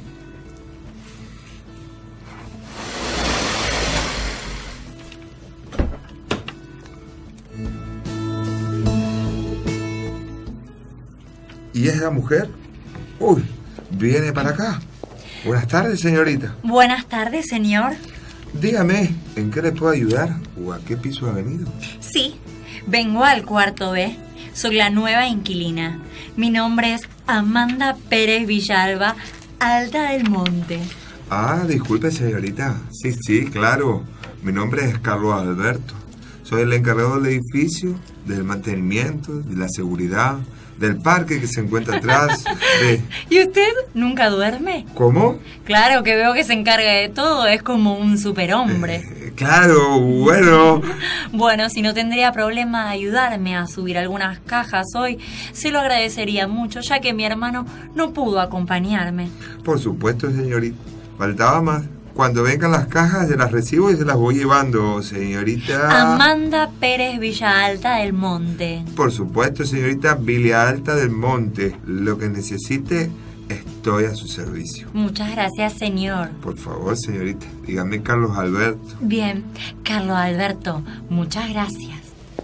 ¿Y es la mujer? Uy, viene para acá. Buenas tardes, señorita. Buenas tardes, señor. Dígame, ¿en qué le puedo ayudar? ¿O a qué piso ha venido? Sí, vengo al cuarto B. Soy la nueva inquilina. Mi nombre es Amanda Pérez Villalba, Alta del Monte. Ah, disculpe, señorita. Sí, sí, claro. Mi nombre es Carlos Alberto. Soy el encargado del edificio, del mantenimiento, de la seguridad, del parque que se encuentra atrás. De... ¿Y usted nunca duerme? ¿Cómo? Claro, que veo que se encarga de todo. Es como un superhombre. Eh, claro, bueno. Bueno, si no tendría problema ayudarme a subir algunas cajas hoy, se lo agradecería mucho, ya que mi hermano no pudo acompañarme. Por supuesto, señorita. Faltaba más. Cuando vengan las cajas, se las recibo y se las voy llevando, señorita... Amanda Pérez Villalta del Monte. Por supuesto, señorita Villalta del Monte. Lo que necesite, estoy a su servicio. Muchas gracias, señor. Por favor, señorita, dígame Carlos Alberto. Bien, Carlos Alberto, muchas gracias.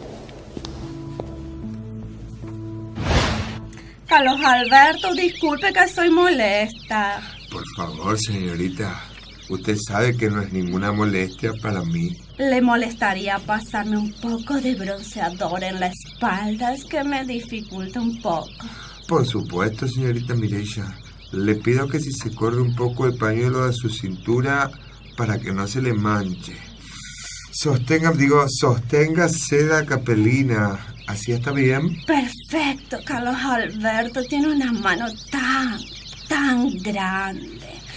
Carlos Alberto, disculpe que soy molesta. Por favor, señorita. Usted sabe que no es ninguna molestia para mí. ¿Le molestaría pasarme un poco de bronceador en la espalda? Es que me dificulta un poco. Por supuesto, señorita Mireya. Le pido que si se corre un poco el pañuelo de su cintura para que no se le manche. Sostenga, digo, sostenga seda capelina. ¿Así está bien? Perfecto, Carlos Alberto. Tiene una mano tan, tan grande.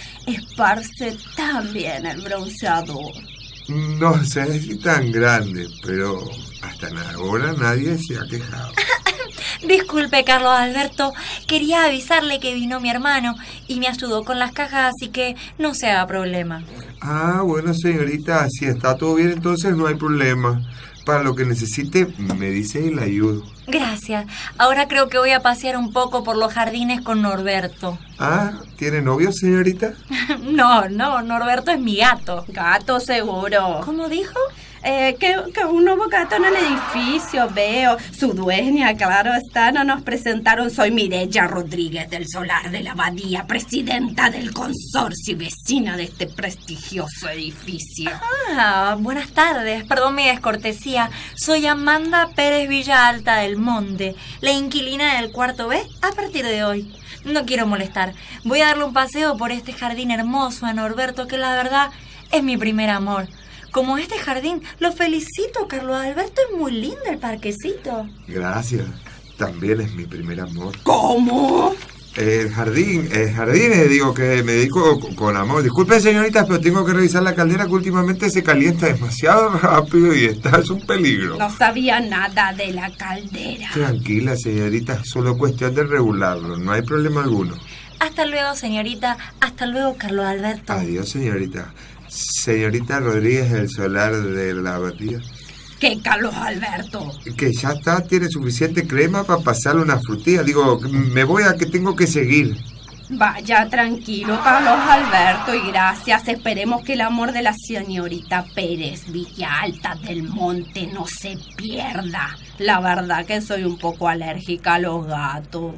Esparce tan bien el bronceador. No sé si tan grande, pero hasta ahora nadie se ha quejado. Disculpe, Carlos Alberto. Quería avisarle que vino mi hermano y me ayudó con las cajas, así que no se haga problema. Ah, bueno, señorita, si está todo bien, entonces no hay problema. Para lo que necesite, me dice y le ayudo. Gracias. Ahora creo que voy a pasear un poco por los jardines con Norberto. Ah, ¿tiene novio, señorita? No, no, Norberto es mi gato. Gato seguro. ¿Cómo dijo? Eh, que, que un nuevo gato en el edificio, veo. Su dueña, claro está, no nos presentaron. Soy Mireya Rodríguez del Solar de la Abadía, presidenta del consorcio y vecina de este prestigioso edificio. Ah, buenas tardes. Perdón mi descortesía. Soy Amanda Pérez Villalta del Monte, la inquilina del cuarto B a partir de hoy. No quiero molestar. Voy a darle un paseo por este jardín hermoso a Norberto, que la verdad es mi primer amor. Como este jardín, lo felicito, Carlos Alberto, es muy lindo el parquecito. Gracias, también es mi primer amor. ¿Cómo? El jardín, el jardín, eh, digo que me dedico con, con amor. Disculpe, señorita, pero tengo que revisar la caldera que últimamente se calienta demasiado rápido y está, es un peligro. No sabía nada de la caldera. Tranquila, señorita, solo cuestión de regularlo, no hay problema alguno. Hasta luego, señorita, hasta luego, Carlos Alberto. Adiós, señorita. Señorita Rodríguez del Solar de la Abadía. ¿Qué, Carlos Alberto? Que ya está, tiene suficiente crema para pasarle una frutilla. Digo, me voy a que tengo que seguir. Vaya, tranquilo, Carlos Alberto, y gracias. Esperemos que el amor de la señorita Pérez Villalta del Monte no se pierda. La verdad que soy un poco alérgica a los gatos.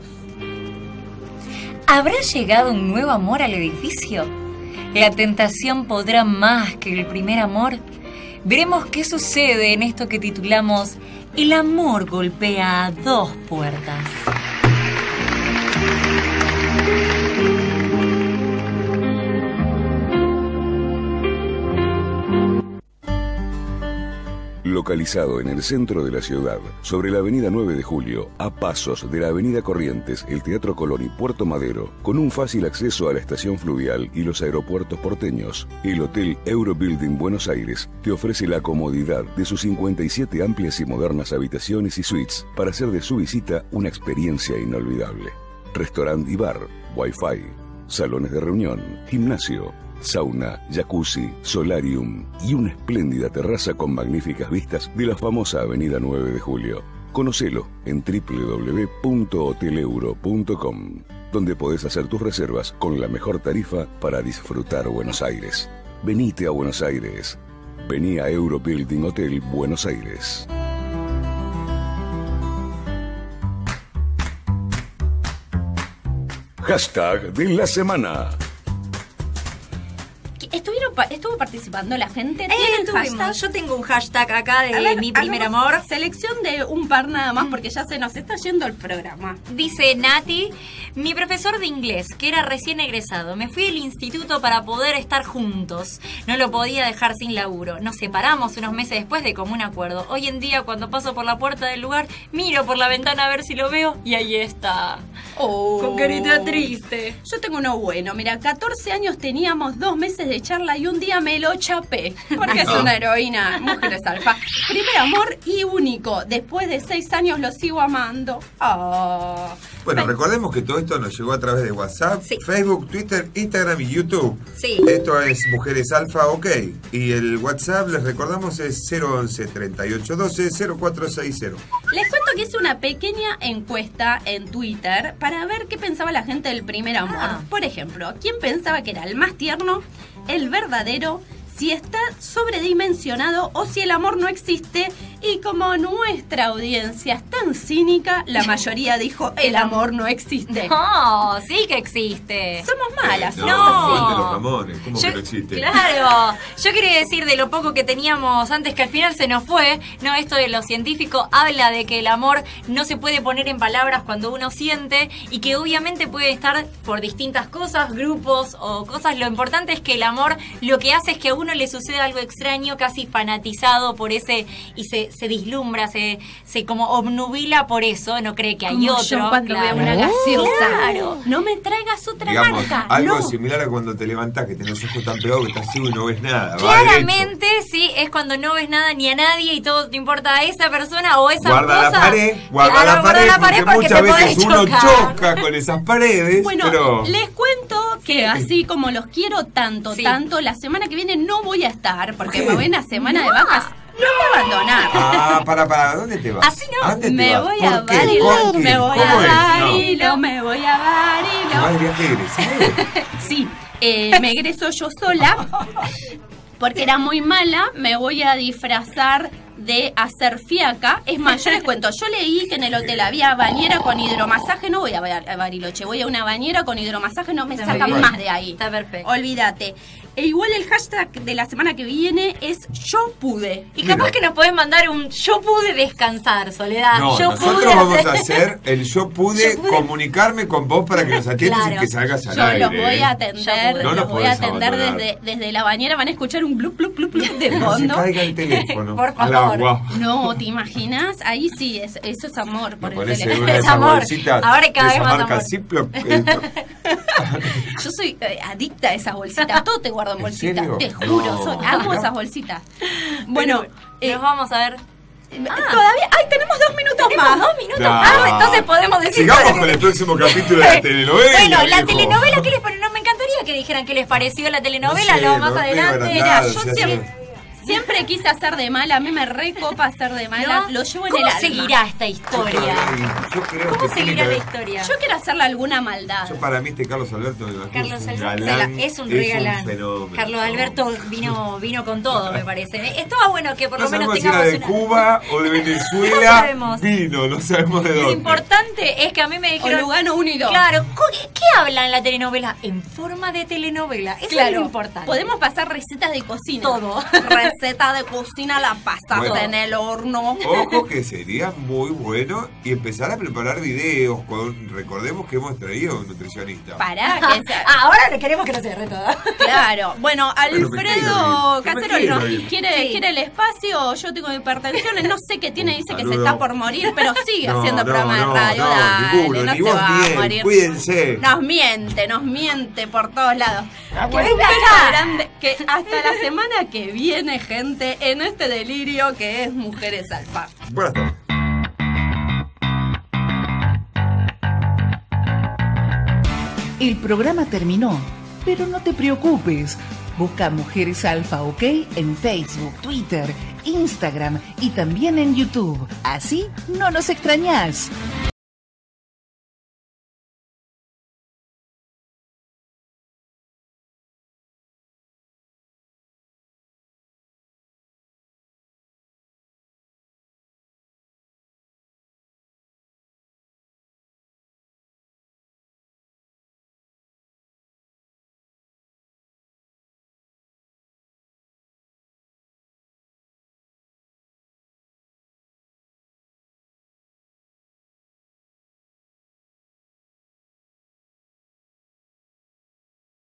¿Habrá llegado un nuevo amor al edificio? ¿La tentación podrá más que el primer amor? veremos qué sucede en esto que titulamos El amor golpea a dos puertas. Localizado en el centro de la ciudad, sobre la avenida nueve de julio, a pasos de la avenida Corrientes, el Teatro Colón y Puerto Madero, con un fácil acceso a la estación fluvial y los aeropuertos porteños, el Hotel Eurobuilding Buenos Aires te ofrece la comodidad de sus cincuenta y siete amplias y modernas habitaciones y suites para hacer de su visita una experiencia inolvidable. Restaurante y bar, wifi, salones de reunión, gimnasio, sauna, jacuzzi, solarium y una espléndida terraza con magníficas vistas de la famosa avenida nueve de julio. Conocelo en doble u doble u doble u punto hotel euro punto com, donde podés hacer tus reservas con la mejor tarifa para disfrutar Buenos Aires. Venite a Buenos Aires. Vení a Eurobuilding Hotel Buenos Aires. Hashtag de la semana. Estuvieron pa- estuvo participando la gente. Eh, ¿Tienen tuvimos. hashtag? Yo tengo un hashtag acá de A ver, mi primer hagamos amor. Selección de un par nada más porque ya se nos está yendo el programa. Dice Nati, mi profesor de inglés, que era recién egresado, me fui al instituto para poder estar juntos. No lo podía dejar sin laburo. Nos separamos unos meses después de común acuerdo. Hoy en día, cuando paso por la puerta del lugar, miro por la ventana a ver si lo veo y ahí está. Oh. Con carita triste. Yo tengo uno bueno. Mira, catorce años teníamos, dos meses de charla y un día me lo chapé. Porque es una heroína, mujeres alfa. Primer amor y único. Después de seis años lo sigo amando. Oh. Bueno, recordemos que todo esto nos llegó a través de WhatsApp, Sí. Facebook, Twitter, Instagram y YouTube. Sí. Esto es Mujeres Alfa, ok. Y el WhatsApp, les recordamos, es cero once, treinta y ocho doce, cero cuatro sesenta. Les cuento que hice una pequeña encuesta en Twitter para ver qué pensaba la gente del primer amor. Ah. Por ejemplo, ¿quién pensaba que era el más tierno, el verdadero, si está sobredimensionado o si el amor no existe? Y como nuestra audiencia es tan cínica, la mayoría dijo el amor no existe. No, sí que existe. Somos malas, No, ¿no? aguante los jamones, ¿cómo Yo- que no existe? Claro, yo quería decir de lo poco que teníamos antes, que al final se nos fue, no, esto de lo científico habla de que el amor no se puede poner en palabras cuando uno siente y que obviamente puede estar por distintas cosas, grupos o cosas. Lo importante es que el amor lo que hace es que a uno le sucede algo extraño, casi fanatizado por ese, y se, se vislumbra, se, se como obnubila por eso, no cree que hay Como otro. yo cuando claro. veo una gaseosa. Claro. No me traigas otra Digamos, marca. algo no. similar a cuando te levantás, que tenés los ojos tan pegados que estás ciego y no ves nada. va Claramente, sí, es cuando no ves nada ni a nadie y todo te importa a esa persona o esa Guarda cosa. la pared, guarda Claro, la pared, guarda la pared porque, porque muchas te veces podés uno chocar. choca con esas paredes, Bueno, pero... les cuento que así como los quiero tanto, Sí. tanto, la semana que viene no voy a estar porque me voy una semana de vacas. No me voy a abandonar. Ah, para, para, ¿dónde te vas? Así no. ¿A dónde te Me vas? voy a ¿Por qué? Barilo, ¿Con quién? me voy ¿Cómo a es? No. Barilo, me voy a ¿Te vas Barilo. de viaje egresado? Sí, eh, me egreso yo sola porque era muy mala, me voy a disfrazar de hacer fiaca. Es más, yo les cuento, yo leí que en el hotel había bañera con hidromasaje, no voy a, Bar- a Bariloche, voy a una bañera con hidromasaje, no me Está sacan muy bien. más de ahí. Está perfecto. Olvídate. E igual el hashtag de la semana que viene es yo pude. Y capaz Mira. que nos pueden mandar un yo pude descansar, Soledad. No, yo nosotros pude vamos hacer- a hacer el yo pude, Yo pude. comunicarme con vos para que nos atiendas Claro. y que salgas al Yo aire. los voy a ¿eh? Ya atender, pude. No los nos voy a podés atender abandonar. desde, desde la bañera, van a escuchar un blup, blup, blup, blup de Que no se fondo. caiga el teléfono. Por al favor. agua. No, ¿te imaginas? Ahí sí, es, eso es amor por Me el parece teléfono. una de Es esas amor. bolsitas Ahora cada de vez esa más marca amor. Ziploc. eh, Yo soy eh, adicta a esas bolsitas, todo te guardo en ¿En bolsitas, serio? te juro, No. soy- amo esas bolsitas. Bueno, eh, Nos vamos a ver. todavía, ay, tenemos dos minutos más. Dos minutos No. más, entonces podemos decir. Sigamos con el próximo capítulo de la telenovela. Bueno, la viejo. telenovela, ¿qué les pareció? No, me encantaría que dijeran qué les pareció la telenovela, No sé, lo más no estoy adelante. agrandado, yo se hace- siempre- Siempre quise hacer de mala, a mí me recopa hacer de mala, ¿No? lo llevo en ¿Cómo el alma. seguirá esta historia? Yo creo ¿Cómo que tiene seguirá que la haber- historia? Yo quiero hacerle alguna maldad. Yo para mí este Carlos Alberto me imagino, Carlos es un Alberto galán, es un regalán. fenómeno. Carlos Alberto vino, vino con todo, me parece. Estaba bueno que por No lo menos sabemos si era tengamos de una... Cuba o de No Venezuela. sabemos. Vino, no sabemos de Lo dónde. importante es que a mí me O dijeron... Lugano uno y dos. Claro, ¿co- ¿qué habla en la telenovela? En forma de telenovela. Eso es lo Claro, importante. podemos pasar recetas de cocina. Todo. Recetas receta de cocina la pasas Bueno. en el horno. Ojo que sería muy bueno y empezar a preparar videos. Con, recordemos que hemos traído un nutricionista. Pará, que sea. Ah, ahora le queremos que no se derre todo. Claro. Bueno, Pero me quiero Alfredo ir. Yo me Casero quiero ¿no? ir. quiere, Sí. quiere el espacio. Yo tengo hipertensión. No sé qué tiene. Dice que se Saludo. está por morir, pero sigue No, haciendo no, programa no, de radio. no, Dale, ninguno, no ni se vos va ni a él. morir. Cuídense. Nos miente, nos miente por todos lados. ¡Que Que venga un beso acá! grande, que hasta la semana que viene, gente, en este delirio que es Mujeres Alfa. Buenas tardes. El programa terminó, pero no te preocupes. Busca Mujeres Alfa OK en Facebook, Twitter, Instagram y también en YouTube. Así no nos extrañás.